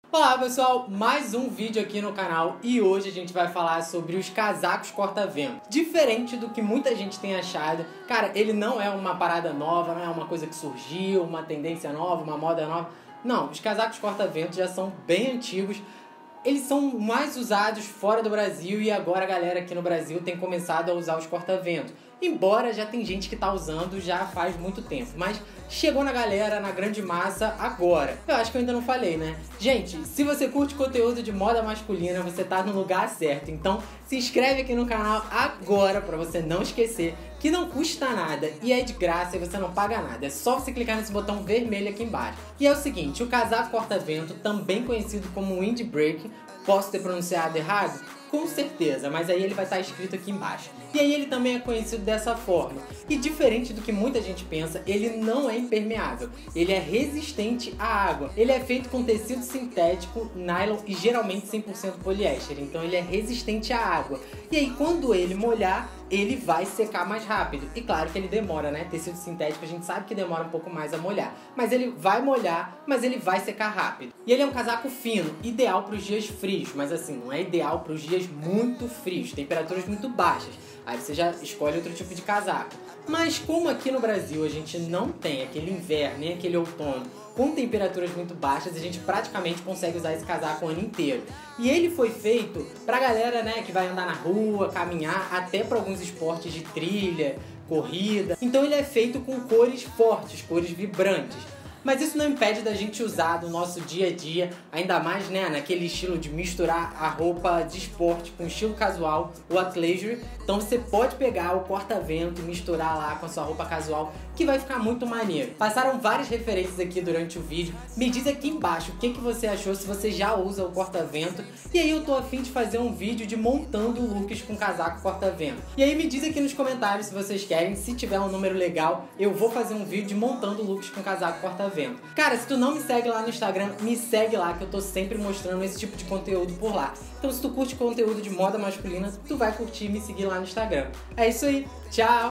Olá pessoal, mais um vídeo aqui no canal e hoje a gente vai falar sobre os casacos corta-vento. Diferente do que muita gente tem achado, cara, ele não é uma parada nova, não é uma coisa que surgiu, uma tendência nova, uma moda nova. Não, os casacos corta-vento já são bem antigos. Eles são mais usados fora do Brasil e agora a galera aqui no Brasil tem começado a usar os corta-vento. Embora já tem gente que tá usando já faz muito tempo, mas chegou na galera, na grande massa, agora. Eu acho que eu ainda não falei, né? Gente, se você curte conteúdo de moda masculina, você tá no lugar certo. Então se inscreve aqui no canal agora pra você não esquecer que não custa nada e é de graça e você não paga nada. É só você clicar nesse botão vermelho aqui embaixo. E é o seguinte, o casaco corta-vento, também conhecido como windbreak, posso ter pronunciado errado? Com certeza, mas aí ele vai estar escrito aqui embaixo. E aí ele também é conhecido dessa forma. E diferente do que muita gente pensa, ele não é impermeável. Ele é resistente à água. Ele é feito com tecido sintético, nylon e geralmente 100% poliéster. Então ele é resistente à água. E aí quando ele molhar, ele vai secar mais rápido. E claro que ele demora, né? Tecido sintético a gente sabe que demora um pouco mais a molhar. Mas ele vai molhar, mas ele vai secar rápido. E ele é um casaco fino, ideal para os dias frios. Mas assim, não é ideal para os dias muito frios, temperaturas muito baixas. Aí você já escolhe outro tipo de casaco. Mas como aqui no Brasil a gente não tem aquele inverno nem aquele outono com temperaturas muito baixas, a gente praticamente consegue usar esse casaco o ano inteiro. E ele foi feito pra galera, né, que vai andar na rua, caminhar, até para alguns esportes de trilha, corrida. Então ele é feito com cores fortes, cores vibrantes. Mas isso não impede da gente usar no nosso dia a dia, ainda mais, né, naquele estilo de misturar a roupa de esporte com estilo casual, o athleisure. Então você pode pegar o corta-vento e misturar lá com a sua roupa casual, que vai ficar muito maneiro. Passaram várias referências aqui durante o vídeo. Me diz aqui embaixo o que você achou, se você já usa o corta-vento. E aí eu tô a fim de fazer um vídeo de montando looks com casaco corta-vento. E aí me diz aqui nos comentários se vocês querem, se tiver um número legal, eu vou fazer um vídeo de montando looks com casaco corta-vento. Cara, se tu não me segue lá no Instagram, me segue lá que eu tô sempre mostrando esse tipo de conteúdo por lá. Então se tu curte conteúdo de moda masculina, tu vai curtir e me seguir lá no Instagram. É isso aí, tchau!